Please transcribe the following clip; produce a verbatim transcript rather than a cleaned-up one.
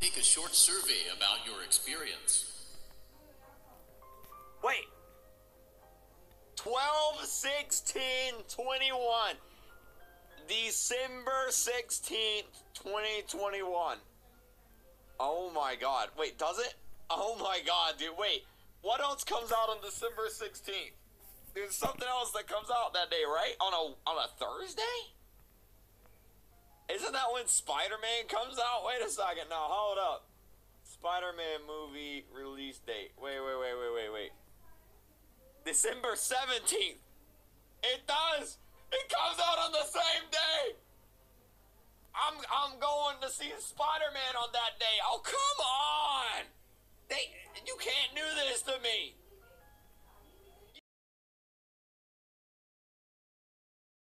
Take a short survey about your experience. Wait. twelve, sixteen, twenty-one. December sixteenth, twenty twenty-one. Oh my god. Wait, does it? Oh my god, dude. Wait. What else comes out on December sixteenth? There's something else that comes out that day, right? On a on a Thursday? Isn't that when Spider-Man comes out? Wait a second. Now, hold up. Spider-Man movie release date. Wait, wait, wait, wait, wait, wait. December seventeenth. It does. It comes out on the same day. I'm I'm going to see Spider-Man on that day. Oh, come on. They you can't do this to me.